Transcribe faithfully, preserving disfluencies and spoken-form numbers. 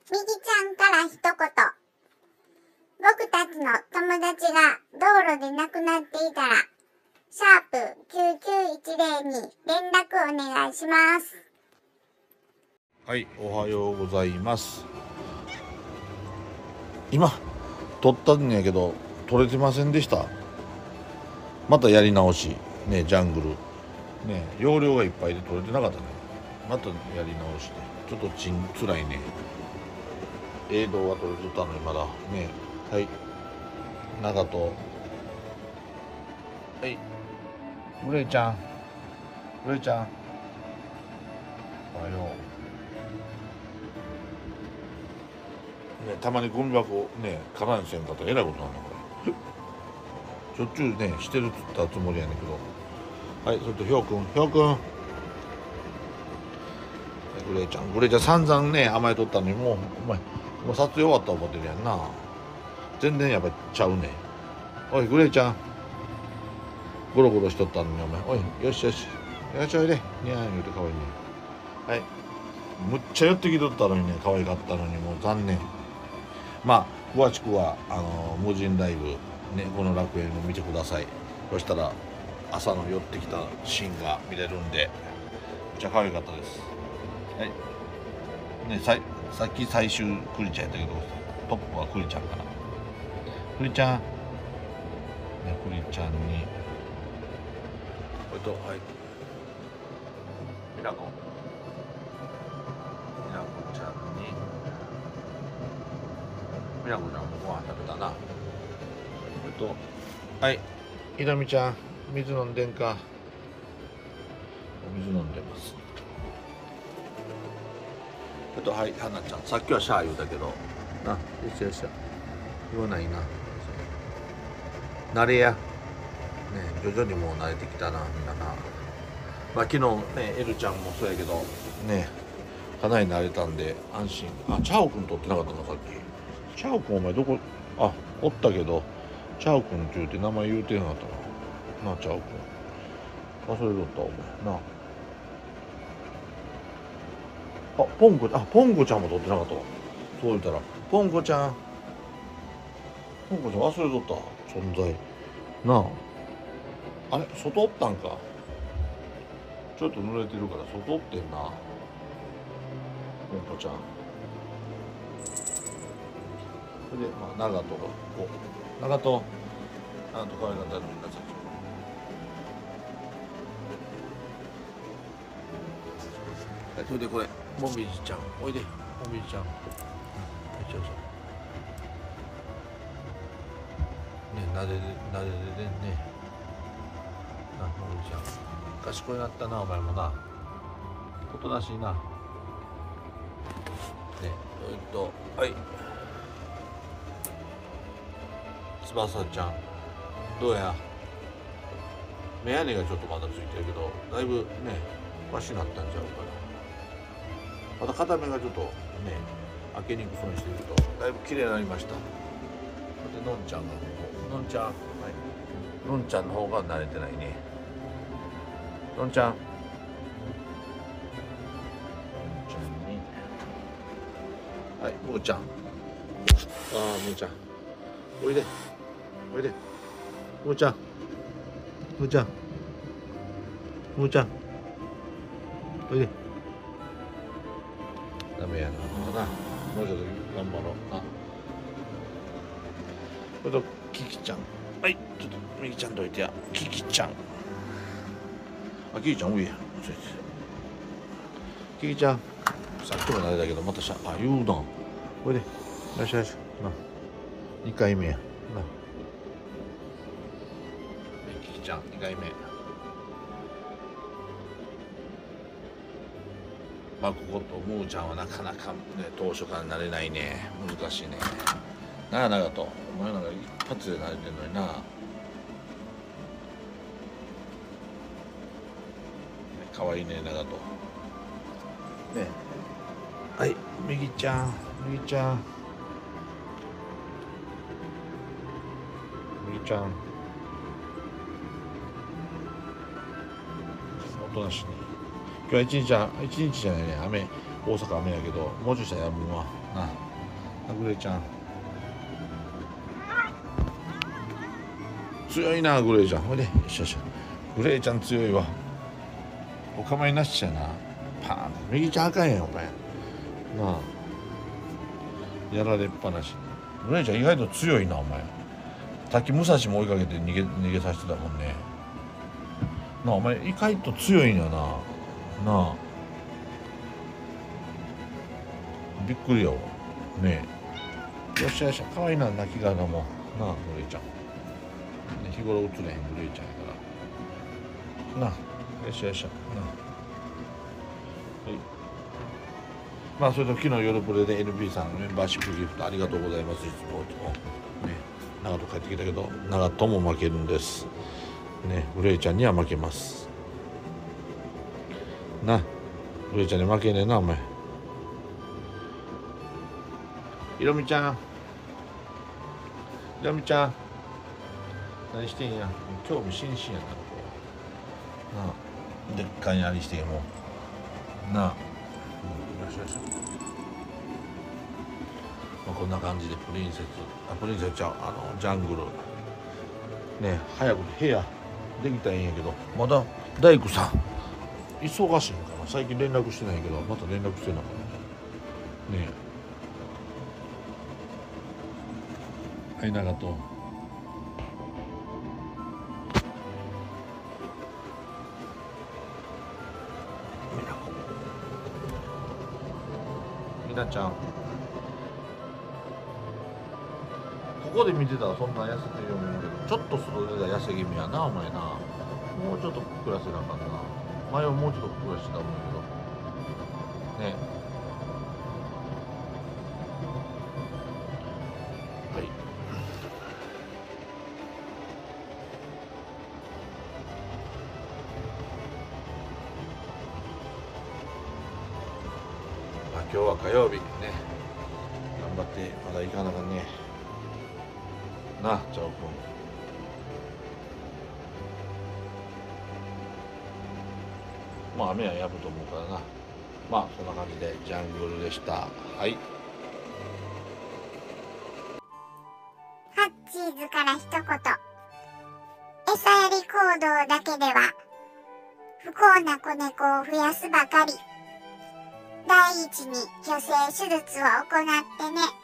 みぎちゃんから一言。僕たちの友達が道路で亡くなっていたら、シャープきゅうきゅういちゼロに連絡お願いします。 はい、おはようございます。今撮ったんやけど撮れてませんでした。またやり直しね、ジャングルね、容量がいっぱいで撮れてなかったね。またやり直してちょっとちんつらいね。映像が撮れてたのにまだね。はい、長とはいグレイちゃんグレイちゃんおはようね。たまにゴミ箱ね空にせんかったらえらいことなんだこれしょっちゅうねしてるっつったつもりやねんけど。はい、それとひょうくんひょうくんグレイちゃんグレイちゃん散々ね甘えとったのにもうお前もう撮影終わった思ってるやんな。全然やっぱちゃうね。おいグレイちゃんゴロゴロしとったのにお前おいよしよしよしおいでにゃー言うてかわいいね。はい、むっちゃ寄ってきとったのにね可愛かったのにもう残念。まあ詳しくはあの無人ライブねこの楽園を見てください。そしたら朝の寄ってきたシーンが見れるんでめっちゃ可愛かったです。はいね、さ, さっき最終クリちゃんやったけどトップはクリちゃんかな。クリちゃんね、クリちゃんにこれとはいミラコミラコちゃんにミラコちゃんもご飯食べたな。これとはいひろみちゃん水飲んでんか。お水飲んでます。あとはいはなちゃんさっきはシャー言うたけどなよっしゃよっしゃ言わないな。慣れやね徐々にもう慣れてきたなみんなな。まあ昨日ねエルちゃんもそうやけどねかなり慣れたんで安心。あチャオくん撮ってなかったのさっき。チャオくんお前どこあおったけどチャオくんって言うて名前言うてなかったな。なチャオくん忘れとったお前な。あポンコあポンコちゃんも撮ってなかったわ。そう言ったらポンコちゃんポンコちゃん忘れとった存在なあ。あれ外おったんか。ちょっと濡れてるから外おってんなポンコちゃん。それでまあ長門がこう長門長門可愛かったらみんなさっきそれでこれもみじちゃんおいでもみじちゃんよいしょよいしょねなでなでででねなもみじちゃん賢いなったなお前もなおとなしいなね。えっとはい翼ちゃんどうや目やねがちょっとまだついてるけどだいぶねマシになったんちゃうかな。また片目がちょっとね開けにくそうにしてるけどだいぶ綺麗になりました。でのんちゃんがのんちゃん、はい、のんちゃんの方が慣れてないね。のんちゃんのんちゃんにはいむーちゃんああむーちゃんおいでおいでむーちゃんむーちゃんむーちゃんおいでダメやななもうちょっと頑張ろうな。これとキキちゃんはいちょっとミキちゃんどいてやキキちゃんあキキちゃん多いやキキちゃんさっきも慣れたけどまたしゃあ言うなこれでよしよしなにかいめやなキキちゃんにかいめ。まあこことムーちゃんはなかなかね当初から慣れないね難しいね。なあ長とお前なんか一発で慣れてんのにな。かわいいね長とね。はいみぎちゃんみぎちゃんみぎちゃんおとなしいね。今日は一日じゃ一日じゃないね雨大阪雨やけどもうちょいしたらやむわな。グレちゃん強いな。グレちゃんほいでよっしゃよっしゃ。グレちゃん強いわ。お構いなしやな。パーン右ちゃんあかんやんお前なあ。やられっぱなし。グレちゃん意外と強いなお前。滝武蔵も追いかけて逃げ逃げさせてたもんね。なあお前意外と強いんやな。なあびっくりやわねえ。よっしゃよっしゃ。かわいいな泣き顔もなあグレちゃん、ね、日頃映れへんグレちゃんやからなあ。よっしゃよっしゃなあ。はい。まあそれと昨日夜プレで エヌピー さんメンバーシップギフトありがとうございます。いつもね長門帰ってきたけど長門も負けるんですね。グレイちゃんには負けますな。グレイちゃんに負けねえなお前。ひろみちゃんひろみちゃん何してんや。興味津々やなこれなあ。でっかいにありしてもなあ、うん、よしよし。まあ、こんな感じでプリンセスあプリンセスちゃうあのジャングルね早く部屋できたらいいんやけどまだ大工さん忙しいのかな。最近連絡してないけどまた連絡してんのかなねえ。はい長とみなちゃんここで見てたらそんな痩せてるように思うけどちょっと外出たら痩せ気味やなお前な。もうちょっとふっくらせなあかんな。前はもうちょっとふっくらしてたもんやけどね。はい。まあ今日は火曜日ね頑張ってまだ行かなあかんねなあチャオくん。まあ雨はやむと思うからな。まあそんな感じでジャングルでした。はい。 ハッチーズから一言。餌やり行動だけでは不幸な子猫を増やすばかり。第一に去勢手術を行ってね。